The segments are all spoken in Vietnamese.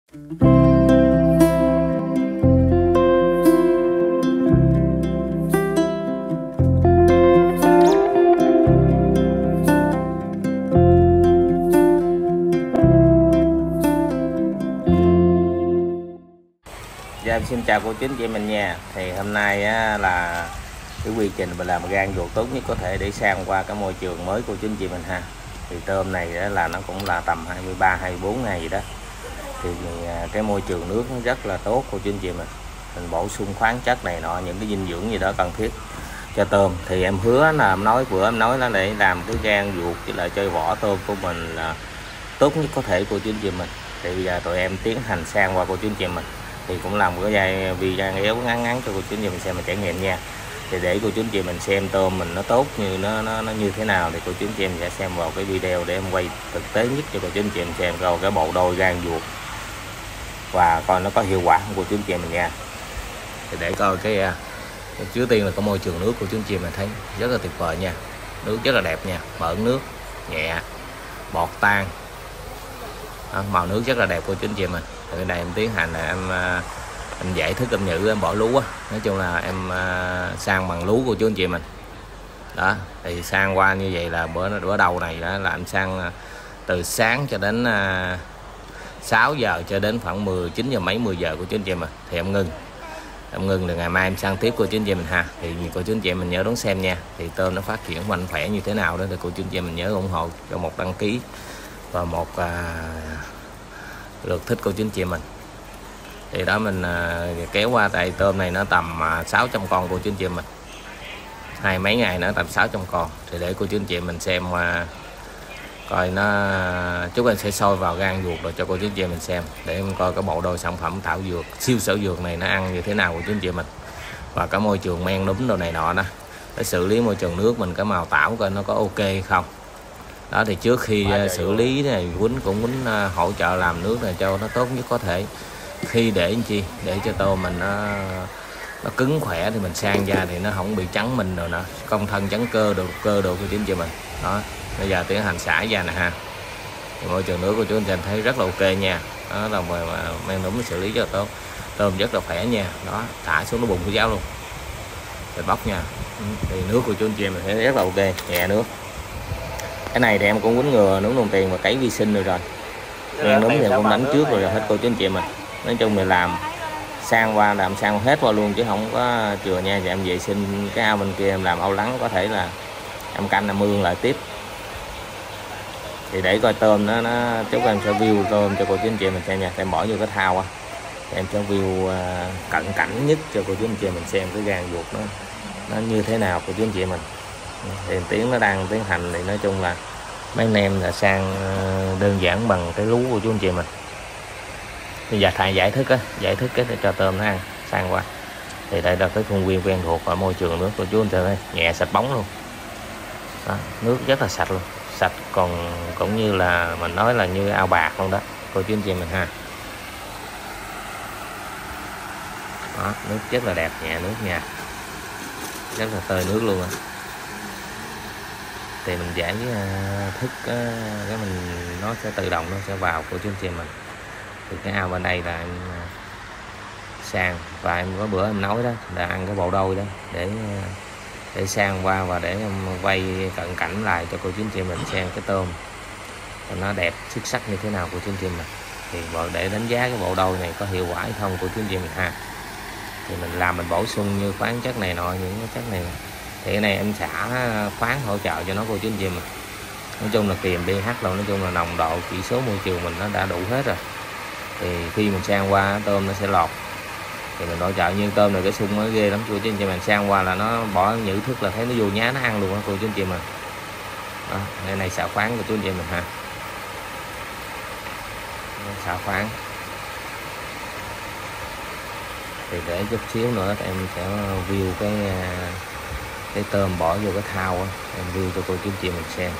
Dạ, em xin chào cô chú anh chị mình nha. Thì hôm nay á, là cái quy trình mình làm gan ruột tốt nhất có thể để sang qua cái môi trường mới cô chú anh chị mình ha. Thì tôm này đó là nó cũng là tầm 23-24 ngày gì đó. Thì cái môi trường nước nó rất là tốt cô chú anh chị mình bổ sung khoáng chất này nọ, những cái dinh dưỡng gì đó cần thiết cho tôm. Thì em hứa là em nói là để làm cái gan ruột với lại cho vỏ tôm của mình là tốt nhất có thể cô chú anh chị mình. Thì bây giờ tụi em tiến hành sang qua cô chú anh chị mình. Thì cũng làm một cái video éo ngắn cho cô chú anh chị mình xem và trải nghiệm nha. Thì để cô chú anh chị mình xem tôm mình nó tốt như nó như thế nào thì cô chú anh chị mình sẽ xem vào cái video để em quay thực tế nhất cho cô chú anh chị mình xem coi cái bộ đôi gan ruột và coi nó có hiệu quả không cô chú anh chị mình nha. Thì để coi cái trước tiên là cái môi trường nước của chú anh chị mình thấy rất là tuyệt vời nha, nước rất là đẹp nha, mởn nước nhẹ, bọt tan, màu nước rất là đẹp cô chú anh chị mình. Thì cái này em tiến hành là em giải thích em nhự em bỏ lú á, nói chung là em sang bằng lú của chú anh chị mình đó. Thì sang qua như vậy là bữa đầu này đó là em sang từ sáng cho đến 6 giờ cho đến khoảng 19 giờ mấy 10 giờ của chú anh chị mình thì em ngưng rồi ngày mai em sang tiếp cô chú anh chị mình ha. Thì cô chú anh chị mình nhớ đón xem nha. Thì tôm nó phát triển mạnh khỏe như thế nào đó thì cô chú anh chị mình nhớ ủng hộ cho một đăng ký và một lượt thích cô chú anh chị mình. Thì đó mình kéo qua tại tôm này nó tầm 600 con cô chú anh chị mình, hai mấy ngày nữa tầm 600 con. Thì để cô chú anh chị mình xem coi nó, chúng em sẽ sôi vào gan ruột rồi cho cô chú anh chị mình xem để em coi cái bộ đôi sản phẩm thảo dược siêu xảo dược này nó ăn như thế nào của chú anh chị mình, và cái môi trường men đúng đồ này nọ đó, để xử lý môi trường nước mình cái màu tảo coi nó có ok hay không đó. Thì trước khi xử lý này Quýnh cũng hỗ trợ làm nước này cho nó tốt nhất có thể. Khi để làm chi để cho tôm mình nó cứng khỏe thì mình sang ra thì nó không bị trắng mình rồi nè, công thân trắng cơ đồ của chú anh chị mình đó. Bây giờ tiến hành xả ra nè ha. Thì môi trường nước của chú anh chị thấy rất là ok nha, đó là men đúng xử lý rất là tốt, tôm rất là khỏe nha. Đó, thả xuống nó bùng của giáo luôn rồi bóc nha. Thì nước của chú anh chị mình thấy rất là ok, nhẹ nước. Cái này thì em cũng quýnh ngừa nướng đồng tiền và cấy vi sinh rồi men đúng thì em cũng đánh trước rồi hết cô chú anh chị mình. Nói chung là làm sang hết qua luôn chứ không có chừa nha. Thì em vệ sinh cái ao bên kia em làm ao lắng, có thể là em canh em mương lại tiếp. Thì để coi tôm nó chúc em sẽ view tôm cho cô chú anh chị mình xem nha. Em bỏ vô cái thao á, em sẽ view cận cảnh nhất cho cô chú anh chị mình xem cái gan ruột nó như thế nào cô chú anh chị mình. Thì tiếng nó đang tiến hành thì nói chung là mấy anh em là sang đơn giản bằng cái lú của chú anh chị mình. Bây giờ thầy giải thích cái để cho tôm nó ăn sang qua. Thì đây là cái khuôn viên quen thuộc ở môi trường nước của chú anh chị ơi, nhẹ sạch bóng luôn đó, nước rất là sạch luôn, sạch còn cũng như là mình nói là như ao bạc luôn đó cô chú anh chị mình ha. Đó, nước rất là đẹp, nhẹ nước nha, rất là tơi nước luôn á. Thì mình giải thích cái nó sẽ tự động nó sẽ vào của chú anh chị mình. Thì cái ao bên đây là em sang, và em có bữa em nói đó là ăn cái bộ đôi đó để sang qua và để em quay cận cảnh lại cho cô chú anh chị mình xem cái tôm nó đẹp xuất sắc như thế nào của chú anh chị mình. Thì để đánh giá cái bộ đôi này có hiệu quả hay không của chú anh chị mình ha. Thì mình bổ sung như khoáng chất này nọ, những cái chất này. Thì cái này em xả khoáng hỗ trợ cho nó cô chú anh chị mình. Nói chung là kiềm pH rồi, nói chung là nồng độ chỉ số môi trường mình nó đã đủ hết rồi. Thì khi mình sang qua tôm nó sẽ lọt. Thì mình hỗ trợ như tôm này cái sung nó ghê lắm cô chú anh chị mình, sang qua là nó bỏ nhử thức là thấy nó vô nhá nó ăn luôn á cô chú anh chị mình. Đó, đây này xả khoáng của chú anh chị mình ha. Xả khoáng. Thì để chút xíu nữa em sẽ view cái tôm bỏ vô cái thau á, em view cho cô chú anh chị mình xem.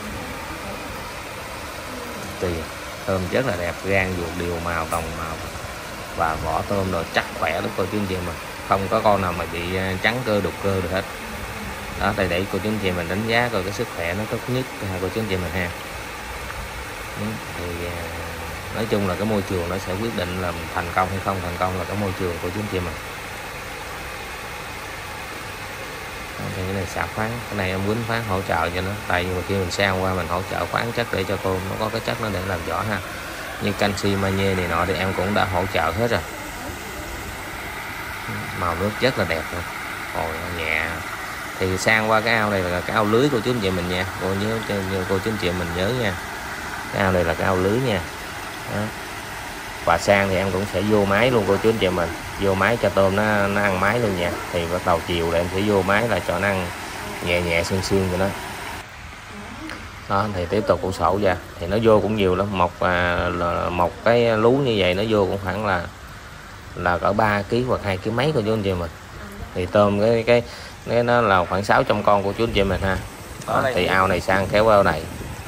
Tùy tôm rất là đẹp, gan ruột đều màu đồng màu và vỏ tôm rồi chắc khỏe lắm cô chú anh chị mình, không có con nào mà bị trắng cơ đục cơ được hết đó. Thì để cô chú anh chị mình đánh giá coi cái sức khỏe nó tốt nhất cho cô chú anh chị mình ha. Thì Nói chung là cái môi trường nó sẽ quyết định là mình thành công hay không thành công, là cái môi trường của chú anh chị mình. Thì cái này xả khoáng, cái này em quýnh khoáng hỗ trợ cho nó, tại vì khi mình sang qua mình hỗ trợ khoáng chất để cho tôm nó có cái chất nó để làm vỏ ha, như canxi magie này nọ thì em cũng đã hỗ trợ hết rồi. Màu nước rất là đẹp luôn, hồi nhẹ. Thì sang qua cái ao này là cái ao lưới của chú anh chị mình nha, cô nhớ cô chú anh chị mình nhớ nha, cái ao này là cái ao lưới nha. Đó. Và sang thì em cũng sẽ vô máy luôn cô chú anh chị mình, vô máy cho tôm nó ăn máy luôn nha. Thì bắt đầu chiều là em sẽ vô máy là cho nó ăn nhẹ nhẹ xương xương cho nó. Đó thì tiếp tục củ sổ ra thì nó vô cũng nhiều lắm, một cái lú như vậy nó vô cũng khoảng là cỡ 3 kg hoặc 2 kg mấy của chú anh chị mình. Thì tôm cái nó là khoảng 600 con của chú anh chị mình ha. Đó, thì ao này sang kéo ao này.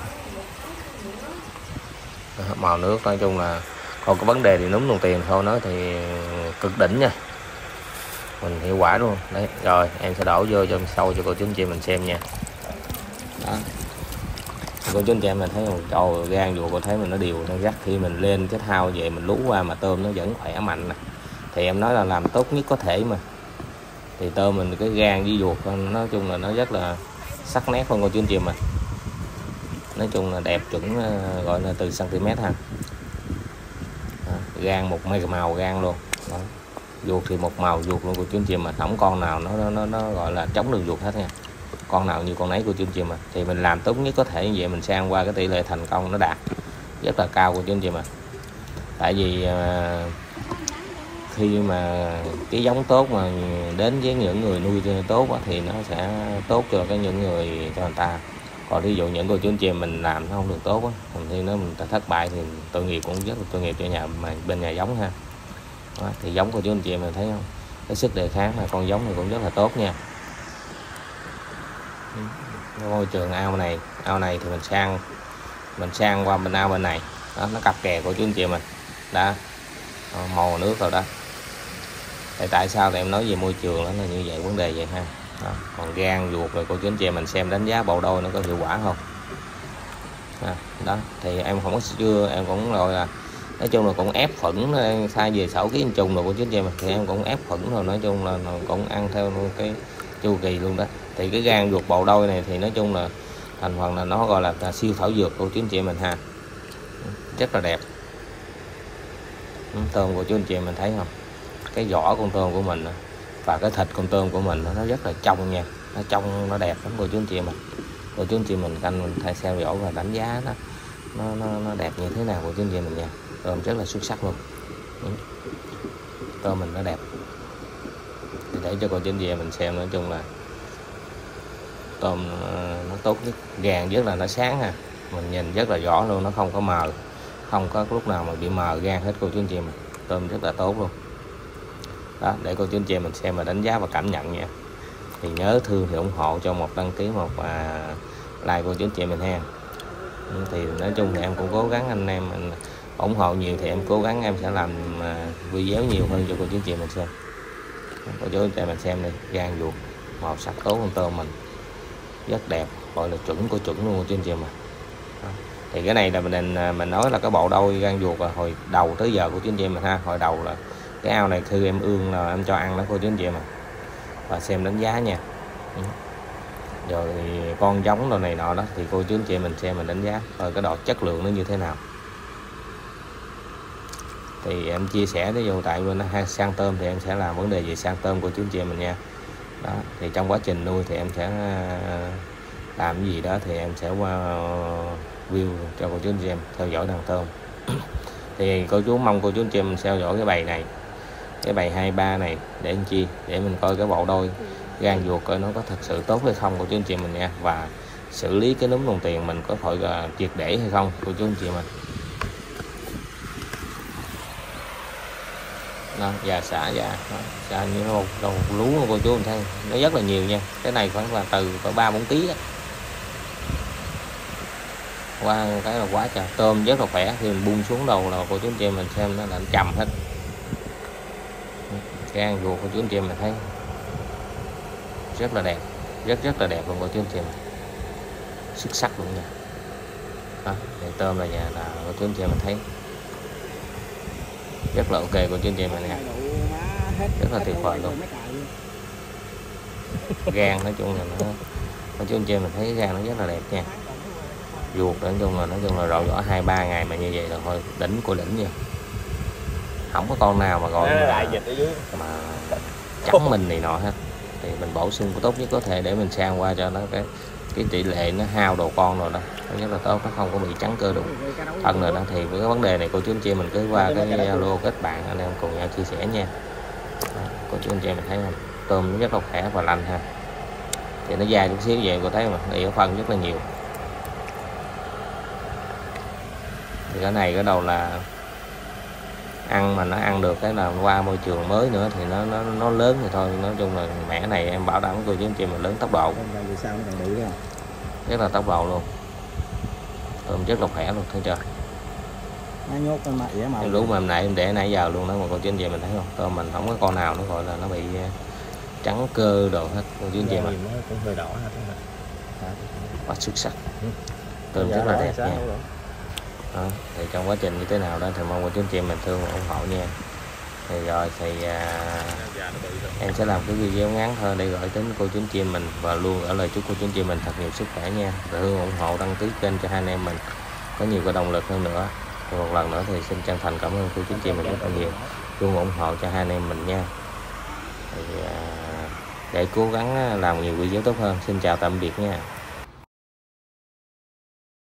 Đó, màu nước nói chung là còn có vấn đề thì núm đồng tiền thôi, nó thì cực đỉnh nha, mình hiệu quả luôn đấy. Rồi em sẽ đổ vô cho sâu cho cô chú anh chị mình xem nha. Đó. Cô chú anh chị em mình thấy một trầu gan dù cô thấy mình nó đều nó gắt, khi mình lên cái thao về mình lú qua mà tôm nó vẫn khỏe mạnh nè, thì em nói là làm tốt nhất có thể mà. Thì tôm mình cái gan với ruột nói chung là nó rất là sắc nét hơn cô chú anh chị mình, nói chung là đẹp chuẩn, gọi là từ cm ha. Đó, gan một màu gan luôn. Đó. Ruột thì một màu ruột luôn cô chú anh chị mình, không con nào nó gọi là chống được ruột hết nha, con nào như con nấy của chú anh chị mình. Thì mình làm tốt nhất có thể như vậy, mình sang qua cái tỷ lệ thành công nó đạt rất là cao của chú anh chị mình. Tại vì khi mà cái giống tốt mà đến với những người nuôi tốt thì nó sẽ tốt cho những người cho người ta. Còn ví dụ những cô chú anh chị mình làm nó không được tốt thì mình thất bại thì tội nghiệp, cũng rất là tội nghiệp cho bên nhà giống ha. Đó, thì giống của chú anh chị mình thấy không, cái sức đề kháng là con giống này cũng rất là tốt nha. Môi trường ao này thì mình sang qua bên ao bên này. Đó, nó cặp kè của chú anh chị mình đã màu nước rồi đó. Thì tại sao thì em nói về môi trường nó là như vậy, vấn đề vậy ha. Đó. Còn gan ruột rồi cô chú anh chị mình xem đánh giá bầu đôi nó có hiệu quả không. Đó thì em không có chưa, em cũng rồi là nói chung là cũng ép phẫn sai về sổ ký trùng rồi của chú anh chị mình, thì em cũng ép phẫn rồi, nói chung là cũng ăn theo cái chu kỳ luôn đó. Thì cái gan ruột bầu đôi này thì nói chung là thành phần là nó gọi là siêu thảo dược của chú anh chị mình ha, rất là đẹp. Tôm của chú anh chị mình thấy không, cái vỏ con tôm của mình và cái thịt con tôm của mình nó rất là trong nha, nó trong nó đẹp lắm cô chú anh chị mình. Cô chú anh chị mình canh mình thay theo dõi và đánh giá nó đẹp như thế nào của chú anh chị mình nha. Tôm rất là xuất sắc luôn. Tôm mình nó đẹp thì để cho cô chú anh chị mình xem, nói chung là tôm nó tốt nhất, gan rất là nó sáng ha, mình nhìn rất là rõ luôn, nó không có mờ, không có lúc nào mà bị mờ gan hết cô chú anh chị mình. Tôm rất là tốt luôn. Đó, để cô chú anh chị mình xem và đánh giá và cảm nhận nha. Thì nhớ thương thì ủng hộ cho một đăng ký, một like cô chú anh chị mình ha. Thì nói chung thì em cũng cố gắng, anh em mình ủng hộ nhiều thì em cố gắng em sẽ làm video nhiều hơn cho cô chú anh chị mình xem. Cô chú anh chị mình xem đi, gan ruột màu sắc tốt con tôm mình rất đẹp, gọi là chuẩn của chuẩn luôn cô chú anh chị mình. Đó. Thì cái này là mình nói là cái bộ đôi gan ruột là hồi đầu tới giờ của chú anh chị mình ha. Hồi đầu là cái ao này khi em ương là em cho ăn đó cô chú anh chị mình, và xem đánh giá nha. Rồi con giống đồ này nọ đó thì cô chú anh chị mình xem mình đánh giá rồi cái độ chất lượng nó như thế nào. Thì em chia sẻ ví dụ tại bên sang tôm thì em sẽ làm vấn đề gì sang tôm của chú anh chị mình nha. Đó thì trong quá trình nuôi thì em sẽ làm cái gì đó thì em sẽ qua view cho cô chú anh chị em theo dõi đàn tôm. Thì cô chú mong cô chú anh chị mình theo dõi cái bài này, cái bài 23 này để anh chi, để mình coi cái bộ đôi gan ruột coi nó có thật sự tốt hay không của chú anh chị mình nha, và xử lý cái núm đồng tiền mình có phải triệt để hay không của chú anh chị mình. Đó, và xả như một đầu lú của cô chú mình thấy nó rất là nhiều nha. Cái này khoảng là từ 3-4 kg á. Qua cái là quá trời, tôm rất là khỏe, khi mình buông xuống đầu là cô chú anh chị mình xem nó là trầm hết. Gan ruột của chú anh chị mình thấy rất là đẹp, rất là đẹp luôn cô chú anh chị mình, xuất sắc luôn nha. Đó, thì tôm là nhà là cô chú anh chị mình thấy rất là ok của chương trình mình nha, rất là tuyệt vời luôn. Gan nói chung là nó chương trình mình thấy gan nó rất là đẹp nha, ruột nói chung là rọi vỏ 2-3 ngày mà như vậy là thôi đỉnh của đỉnh nha, không có con nào mà gọi mà trắng mình này nọ hết. Thì mình bổ sung tốt nhất có thể để mình sang qua cho nó cái tỷ lệ nó hao đồ con rồi đó, nó rất là tốt, nó không có bị trắng cơ đụng thân rồi đó. Thì với cái vấn đề này cô chú anh chị mình cứ qua cái Zalo kết bạn anh em cùng nhau chia sẻ nha. Cô chú anh chị mình thấy không, tôm nó rất là khỏe và lành ha, thì nó dài chút xíu vậy cô thấy mà ỉa phân rất là nhiều. Thì cái này cái đầu là ăn mà nó ăn được cái là qua môi trường mới nữa thì nó lớn thì thôi. Nói chung là mẻ này em bảo đảm cô chú anh chị mình lớn tốc độ, rất là tốc độ luôn, tôm rất là khỏe luôn, thấy chưa. Em lúc mà em nãy em để nãy giờ luôn đó mà cô chú anh chị mình thấy không, tôm mình không có con nào nó gọi là nó bị trắng cơ đồ hết cô chú anh chị mình, cũng hơi đỏ quá xuất sắc, tôm rất là đẹp nha. Đó, thì trong quá trình như thế nào đó thì mong cô chú anh chị mình thương ủng hộ nha. Thì rồi thì em sẽ làm cái video ngắn thôi để gửi đến cô chú anh chị mình và luôn ở lời chúc cô chú anh chị mình thật nhiều sức khỏe nha, và hương ủng hộ đăng ký kênh cho hai anh em mình có nhiều cái động lực hơn nữa. Thì một lần nữa thì xin chân thành cảm ơn cô chú anh chị mình rất là nhiều, luôn ủng hộ cho hai anh em mình nha. Thì để cố gắng làm nhiều video tốt hơn. Xin chào tạm biệt nha.